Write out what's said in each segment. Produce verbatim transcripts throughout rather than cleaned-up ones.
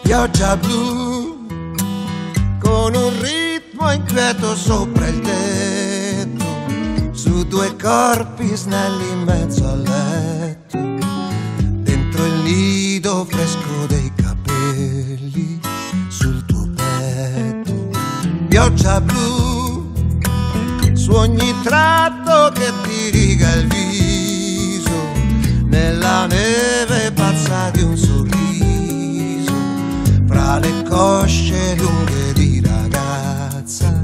pioggia blu, con un ritmo inquieto sopra il tetto, su due corpi snelli in mezzo al letto, dentro il nido fresco dei capelli, sul tuo petto. Pioggia blu, su ogni tratto che ti riga il viso, nella neve pazza di un sorriso, fra le cosce lunghe di ragazza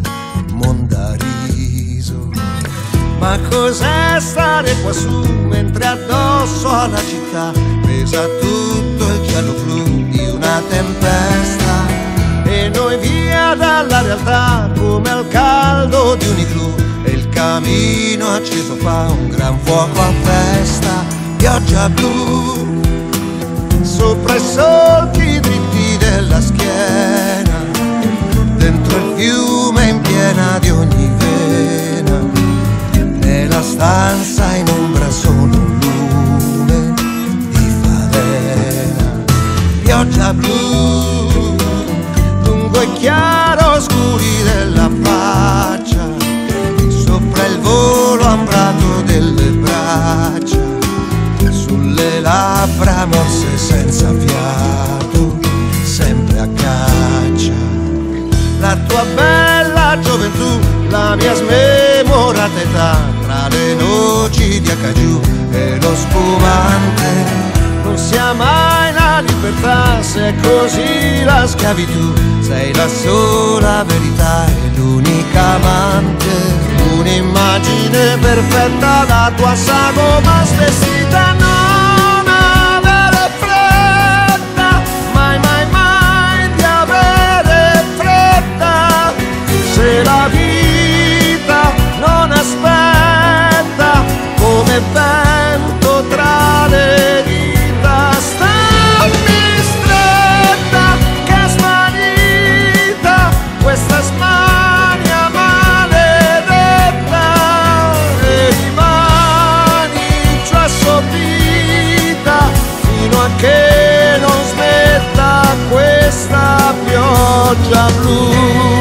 mondariso. Ma cos'è stare quassù mentre addosso alla città pesa tutto il cielo blu di una tempesta, e noi via dalla realtà come al caldo di un igloo, e il camino acceso fa un gran fuoco a festa. Pioggia blu, sopra i solchi dritti della schiena, dentro il fiume in piena di ogni vena, nella stanza in ombra solo un lume di favena. Pioggia blu, lungo i chiaroscuri della faccia, sopra il volo ambrato delle braccia, sulle labbra morse senza fiato, sempre a caccia. La tua bella gioventù, la mia smemorata età, tra le noci di Acajou e lo spumante. Non sia mai la libertà, se è così la schiavitù, sei la sola verità e l'unica amante. Un'immagine perfetta, la tua sagoma stessita, non avere fretta, mai mai mai di avere fretta. Se la vita non aspetta, come vento tra le dita, stammi stretta che è smanita questa smania maledetta, e rimani giù assopita fino a che non smetta questa pioggia blu.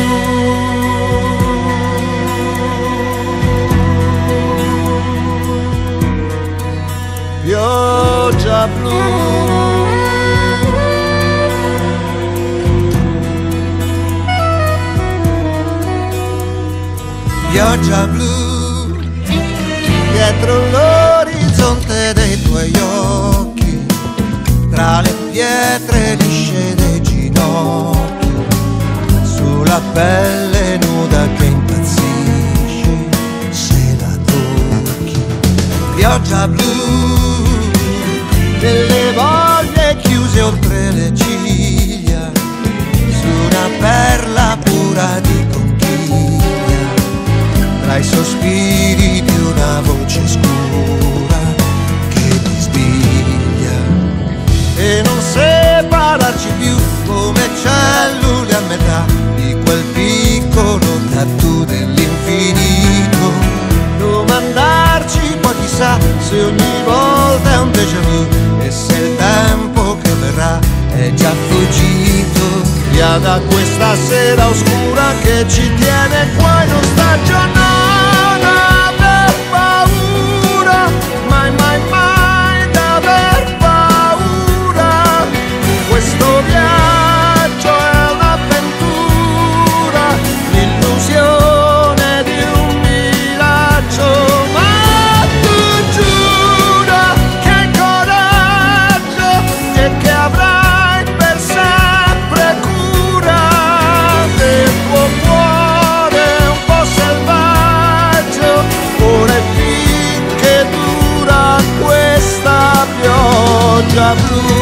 Pioggia blu, pioggia blu, dietro l'orizzonte dei tuoi occhi, tra le pietre lisce dei ginocchi, sulla pelle nuda che impazzisce se la tocchi. Pioggia blu, delle voglie chiuse oltre le ciglia, su una perla pura di conchiglia, tra i sospiri di una voce scura che ti sbiglia, e non separarci più come cellule a metà di quel piccolo tattoo dell'infinito. Domandarci poi chissà se ogni volta è un déjà vu, e se il tempo che verrà è già fuggito via da questa sera oscura che ci tiene qua in ostaggio. Non aver paura, mai mai mai d'aver paura, questo viaggio è un'avventura, l'illusione di un villaggio. Ma tu giura che hai coraggio e che avrai per sempre cura del tuo cuore un po' selvaggio, ora finché dura questa pioggia blu.